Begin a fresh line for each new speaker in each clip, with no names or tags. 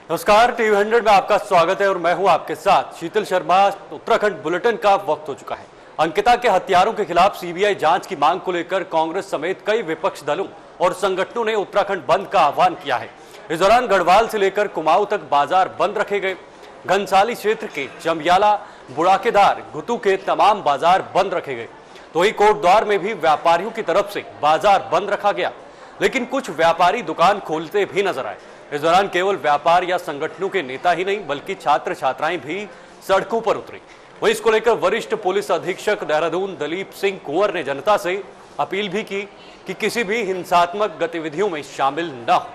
नमस्कार, टीवी 100 में आपका स्वागत है और मैं हूं आपके साथ शीतल शर्मा। उत्तराखंड बुलेटिन का वक्त हो चुका है। अंकिता के हत्यारों के खिलाफ सीबीआई जांच की मांग को लेकर कांग्रेस समेत कई विपक्ष दलों और संगठनों ने उत्तराखंड बंद का आह्वान किया है। इस दौरान गढ़वाल से लेकर कुमाऊं तक बाजार बंद रखे गए। घनसाली क्षेत्र के जमियाला, बुढ़ाकेदार, घुतू के तमाम बाजार बंद रखे गए। तो वही कोटद्वार में भी व्यापारियों की तरफ से बाजार बंद रखा गया, लेकिन कुछ व्यापारी दुकान खोलते भी नजर आए। इस दौरान केवल व्यापार या संगठनों के नेता ही नहीं बल्कि छात्र छात्राएं भी सड़कों पर उतरी। वहीं इसको लेकर वरिष्ठ पुलिस अधीक्षक देहरादून दलीप सिंह कुंवर ने जनता से अपील भी की कि किसी भी हिंसात्मक गतिविधियों में शामिल न हो।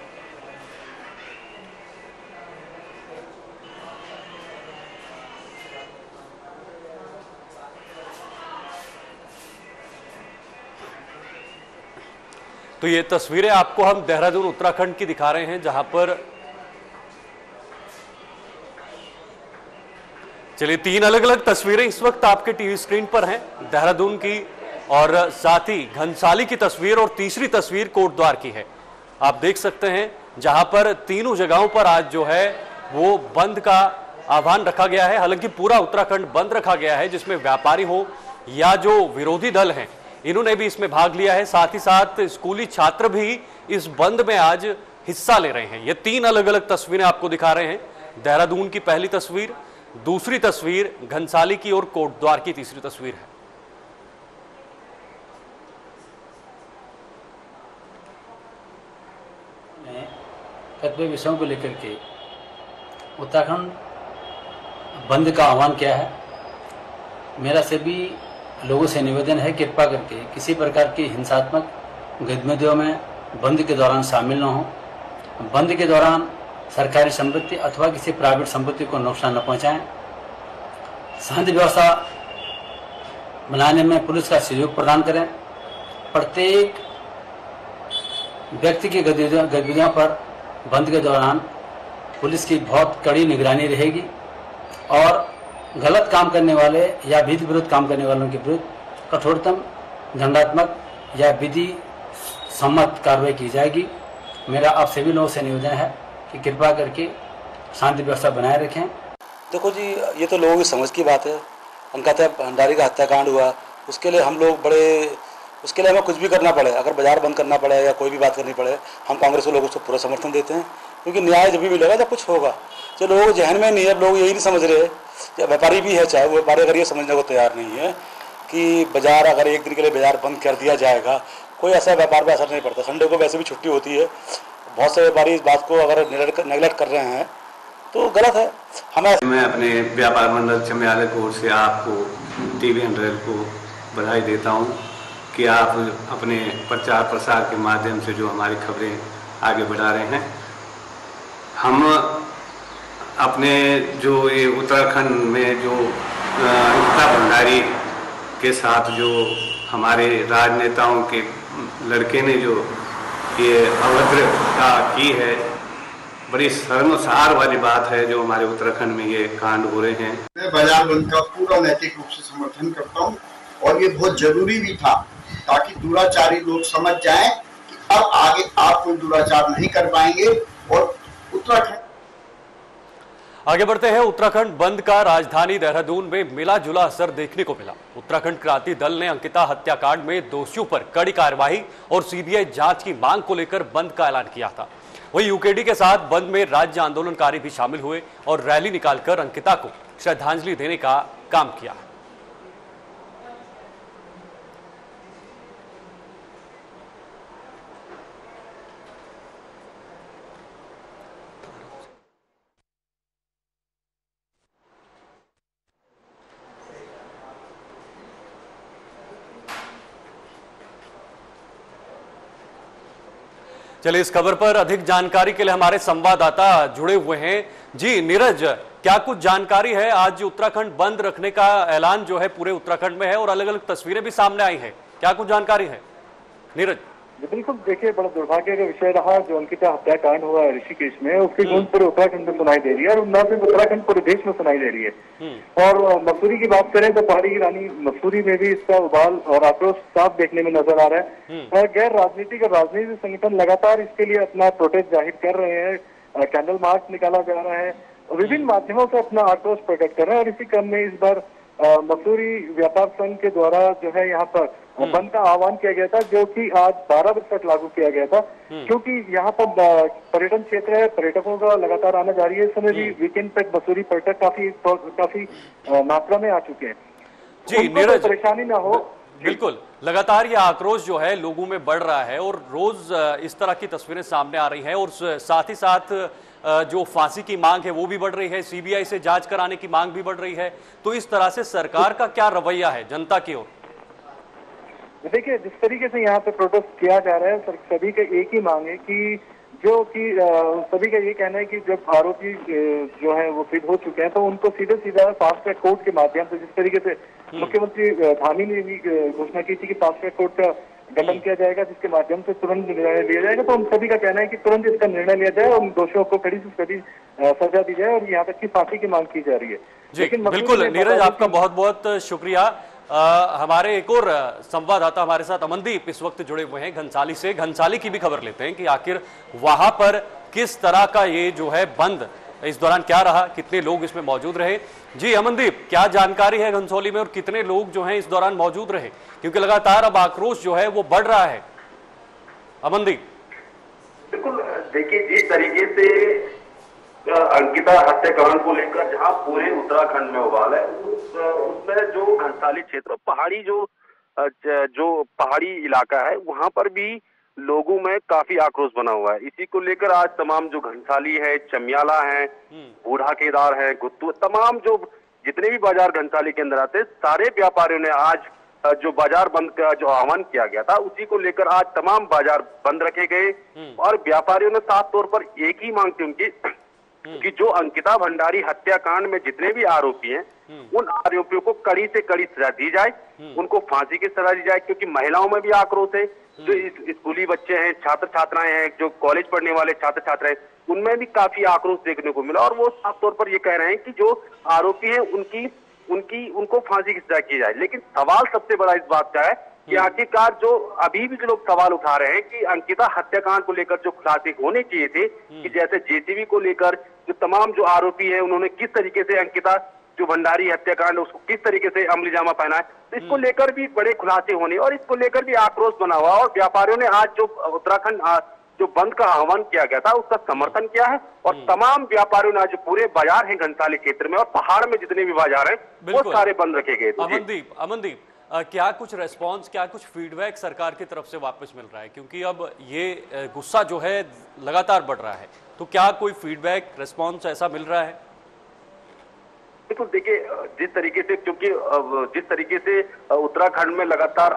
तो ये तस्वीरें आपको हम देहरादून उत्तराखंड की दिखा रहे हैं, जहां पर चलिए 3 अलग अलग तस्वीरें इस वक्त आपके टीवी स्क्रीन पर हैं, देहरादून की और साथ ही घनसाली की तस्वीर और तीसरी तस्वीर कोटद्वार की है। आप देख सकते हैं जहां पर तीनों जगहों पर आज जो है वो बंद का आह्वान रखा गया है। हालांकि पूरा उत्तराखंड बंद रखा गया है, जिसमें व्यापारी हो या जो विरोधी दल हैं इन्होंने भी इसमें भाग लिया है। साथ ही साथ स्कूली छात्र भी इस बंद में आज हिस्सा ले रहे हैं। ये 3 अलग अलग तस्वीरें आपको दिखा रहे हैं। देहरादून की पहली तस्वीर, दूसरी तस्वीर घनसाली की और कोटद्वार की तीसरी तस्वीर है।
कतिपय विषयों को लेकर के उत्तराखंड बंद का आह्वान किया है। मेरा सभी लोगों से निवेदन है, कृपा करके किसी प्रकार की हिंसात्मक गतिविधियों में बंद के दौरान शामिल न हो। बंद के दौरान सरकारी संपत्ति अथवा किसी प्राइवेट संपत्ति को नुकसान न पहुंचाएं। शांति व्यवस्था बनाने में पुलिस का सहयोग प्रदान करें। प्रत्येक व्यक्ति की गतिविधियों पर बंद के दौरान पुलिस की बहुत कड़ी निगरानी रहेगी और गलत काम करने वाले या विधि विरुद्ध काम करने वालों के विरुद्ध कठोरतम दंडात्मक या विधि सम्मत कार्रवाई की जाएगी। मेरा आप सभी लोगों से निवेदन है कि कृपया करके शांति व्यवस्था बनाए रखें।
देखो जी, ये तो लोगों की समझ की बात है। अंकिता भंडारी का हत्याकांड हुआ, उसके लिए हम लोग उसके लिए हमें कुछ भी करना पड़े, अगर बाजार बंद करना पड़े या कोई भी बात करनी पड़े, हम कांग्रेस के लोगों को पूरा समर्थन देते हैं, क्योंकि न्याय जब भी मिलेगा जब कुछ होगा। जो लोगों के जहन में नहीं है, लोग यही नहीं समझ रहे, या व्यापारी भी है, चाहे वो व्यापारी अगर ये समझने को तैयार नहीं है कि बाजार अगर एक दिन के लिए बाजार बंद कर दिया जाएगा, कोई ऐसा व्यापार पर असर नहीं पड़ता। संडे को वैसे भी छुट्टी होती है। बहुत से व्यापारी इस बात को अगर नेगलेक्ट कर रहे हैं तो गलत है।
मैं अपने व्यापार मंडल जमियाला की ओर से आपको टीवी 100 को बधाई देता हूँ कि आप अपने प्रचार प्रसार के माध्यम से जो हमारी खबरें आगे बढ़ा रहे हैं। हम अपने जो ये उत्तराखंड में जो अंकिता भंडारी के साथ जो हमारे राजनेताओं के लड़के ने जो ये अभद्रता की है, बड़ी शर्मसार वाली बात है जो हमारे उत्तराखंड में ये कांड हो रहे हैं।
मैं बाजार बंद का पूरा नैतिक रूप से समर्थन करता हूँ और ये बहुत जरूरी भी था, ताकि दुराचारी लोग समझ जाएं कि अब आगे आप कोई दुराचार नहीं कर पाएंगे। और उत्तराखंड
आगे बढ़ते हैं। उत्तराखंड बंद का राजधानी देहरादून में मिला जुला असर देखने को मिला। उत्तराखंड क्रांति दल ने अंकिता हत्याकांड में दोषियों पर कड़ी कार्रवाई और सीबीआई जांच की मांग को लेकर बंद का ऐलान किया था। वहीं यूकेडी के साथ बंद में राज्य आंदोलनकारी भी शामिल हुए और रैली निकालकर अंकिता को श्रद्धांजलि देने का काम किया। चलिए, इस खबर पर अधिक जानकारी के लिए हमारे संवाददाता जुड़े हुए हैं। जी नीरज, क्या कुछ जानकारी है? आज उत्तराखंड बंद रखने का ऐलान जो है पूरे उत्तराखंड में है और अलग अलग तस्वीरें भी सामने आई हैं, क्या कुछ जानकारी है नीरज?
बिल्कुल, देखिए बड़ा दुर्भाग्य का विषय रहा जो अंकिता हत्याकांड हुआ है ऋषिकेश में, उसकी गूंज पूरे उत्तराखंड में सुनाई दे रही है और न सिर्फ उत्तराखंड पूरे देश में सुनाई दे रही है। और मसूरी की बात करें तो पहाड़ी की रानी मसूरी में भी इसका उबाल और आक्रोश साफ देखने में नजर आ रहा है। और गैर राजनीतिक और राजनीतिक संगठन लगातार इसके लिए अपना प्रोटेस्ट जाहिर कर रहे हैं। कैंडल मार्च निकाला जा रहा है, विभिन्न माध्यमों से अपना आक्रोश प्रकट कर रहे हैं। और इसी क्रम में इस बार मसूरी व्यापार संघ के द्वारा जो है यहाँ पर बंद का आह्वान किया गया था, जो कि आज 12 बजे तक लागू किया गया था, क्योंकि यहाँ पर पर्यटन क्षेत्र है, पर्यटकों का लगातार आना जारी है। इस समय भी वीकेंड तक मसूरी पर्यटक काफी मात्रा में आ चुके हैं।
जी नीरज,
परेशानी ना हो।
बिल्कुल, लगातार ये आक्रोश जो है लोगों में बढ़ रहा है और रोज इस तरह की तस्वीरें सामने आ रही हैं और साथ ही साथ जो फांसी की मांग है वो भी बढ़ रही है, सीबीआई से जांच कराने की मांग भी बढ़ रही है। तो इस तरह से सरकार का क्या रवैया है जनता की ओर?
देखिए, जिस तरीके से यहाँ पे प्रोटेस्ट किया जा रहा है, सभी का एक ही मांग है कि सभी का ये कहना है कि जब आरोपी जो है वो सिद्ध हो चुके हैं तो उनको सीधे सीधा फास्ट ट्रैक कोर्ट के माध्यम से, जिस तरीके से मुख्यमंत्री धामी ने भी घोषणा की थी कि फास्ट ट्रैक कोर्ट का गठन किया जाएगा, जिसके माध्यम से तुरंत निर्णय लिया जाएगा, तो हम सभी का कहना है कि तुरंत इसका निर्णय लिया जाए और दोषियों को कड़ी से कड़ी सजा दी जाए और यहाँ तक की फांसी की मांग की जा रही है।
लेकिन बिल्कुल नीरज, आपका बहुत बहुत शुक्रिया। हमारे एक और संवाददाता हमारे साथ अमनदीप इस वक्त जुड़े हुए हैं घनसाली से। घनसाली की भी खबर लेते हैं कि आखिर वहां पर किस तरह का ये जो है बंद इस दौरान क्या रहा, कितने लोग इसमें मौजूद रहे। जी अमनदीप, क्या जानकारी है घनसौली में और कितने लोग जो हैं इस दौरान मौजूद रहे, क्योंकि लगातार अब आक्रोश जो है वो बढ़ रहा है। अमनदीप,
बिल्कुल, देखिए जिस तरीके से अंकिता हत्याकांड को लेकर जहां पूरे उत्तराखंड में उबाल है, उसमें जो घनसाली क्षेत्र पहाड़ी जो पहाड़ी इलाका है वहां पर भी लोगों में काफी आक्रोश बना हुआ है। इसी को लेकर आज तमाम जो घनसाली है, चमियाला है, बूढ़ा केदार है, गुत्तू, तमाम जो जितने भी बाजार घनसाली के अंदर आते, सारे व्यापारियों ने आज जो बाजार बंद का जो आह्वान किया गया था उसी को लेकर आज तमाम बाजार बंद रखे गए। और व्यापारियों ने साफ तौर पर एक ही मांग थी उनकी कि जो अंकिता भंडारी हत्याकांड में जितने भी आरोपी हैं उन आरोपियों को कड़ी से कड़ी सजा दी जाए, उनको फांसी की सजा दी जाए, क्योंकि महिलाओं में भी आक्रोश है। जो स्कूली बच्चे हैं, छात्र छात्राएं हैं, जो कॉलेज पढ़ने वाले छात्र छात्राएं, उनमें भी काफी आक्रोश देखने को मिला और वो साफ तौर पर ये कह रहे हैं कि जो आरोपी हैं उनको फांसी की सजा की जाए। लेकिन सवाल सबसे बड़ा इस बात का है कि आखिरकार जो अभी भी जो लोग सवाल उठा रहे हैं कि अंकिता हत्याकांड को लेकर जो खुलासे होने चाहिए थे, कि जैसे जेसीबी को लेकर जो तमाम जो आरोपी है उन्होंने किस तरीके से अंकिता जो भंडारी हत्याकांड उसको किस तरीके से अमली जामा पहना है, तो इसको लेकर भी बड़े खुलासे होने और इसको लेकर भी आक्रोश बना हुआ। और व्यापारियों ने आज जो उत्तराखंड जो बंद का आह्वान किया गया था उसका समर्थन किया है और तमाम व्यापारियों ने आज पूरे बाजार हैं घनसाली क्षेत्र में और पहाड़ में जितने भी बाजार हैं वो सारे बंद रखे गए।
अमनदीप, क्या कुछ रेस्पॉन्स, क्या कुछ फीडबैक सरकार की तरफ से वापस मिल रहा है, क्योंकि अब ये गुस्सा जो है लगातार बढ़ रहा है, तो क्या कोई फीडबैक रेस्पॉन्स ऐसा मिल रहा है?
बिल्कुल, देखिए जिस तरीके से, क्योंकि जिस तरीके से उत्तराखंड में लगातार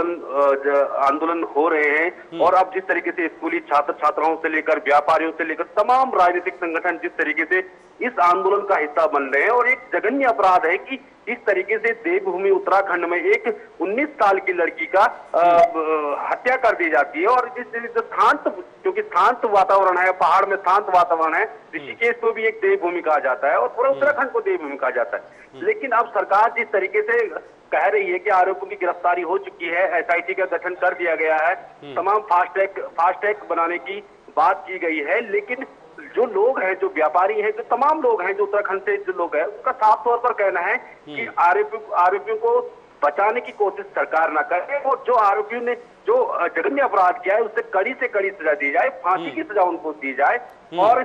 आंदोलन हो रहे हैं और अब जिस तरीके से स्कूली छात्र छात्राओं से लेकर व्यापारियों से लेकर तमाम राजनीतिक संगठन जिस तरीके से इस आंदोलन का हिस्सा बन रहे हैं और एक जघन्य अपराध है कि इस तरीके से देवभूमि उत्तराखंड में एक 19 साल की लड़की का हत्या कर दी जाती है और क्योंकि शांत वातावरण है, पहाड़ में शांत वातावरण है, ऋषिकेश को भी एक देवभूमि कहा जाता है और पूरा उत्तराखंड को देवभूमि कहा जाता है। लेकिन अब सरकार जिस तरीके से कह रही है कि आरोपियों की गिरफ्तारी हो चुकी है, एसआईटी का गठन कर दिया गया है, तमाम फास्ट ट्रैक बनाने की बात की गई है, लेकिन जो लोग हैं, जो व्यापारी हैं, जो तमाम लोग हैं, जो उत्तराखंड से जो लोग हैं, उनका साफ तौर पर कहना है कि आरोपियों को बचाने की कोशिश सरकार ना करे और जो आरोपियों ने जो जघन्य अपराध किया है उससे कड़ी से कड़ी सजा दी जाए, फांसी की सजा उनको दी जाए और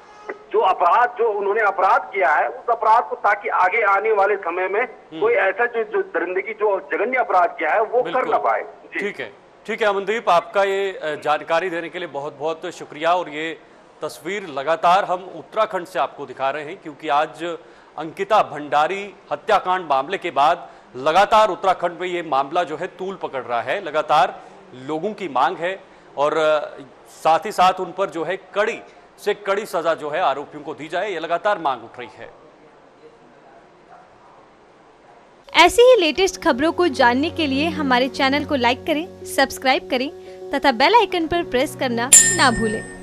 जो उन्होंने अपराध किया है उस अपराध को, ताकि आगे आने वाले समय में कोई ऐसा जो दरिंदगी जो जघन्य अपराध किया है वो कर ना पाए।
ठीक है अमनदीप, आपका ये जानकारी देने के लिए बहुत बहुत शुक्रिया। और ये तस्वीर लगातार हम उत्तराखंड से आपको दिखा रहे हैं, क्योंकि आज अंकिता भंडारी हत्याकांड मामले के बाद लगातार उत्तराखंड में ये मामला जो है तूल पकड़ रहा है। लगातार लोगों की मांग है और साथ ही साथ उन पर जो है कड़ी से कड़ी सजा जो है आरोपियों को दी जाए, ये लगातार मांग उठ रही है।
ऐसी ही लेटेस्ट खबरों को जानने के लिए हमारे चैनल को लाइक करें, सब्सक्राइब करें तथा बेल आइकन पर प्रेस करना ना भूलें।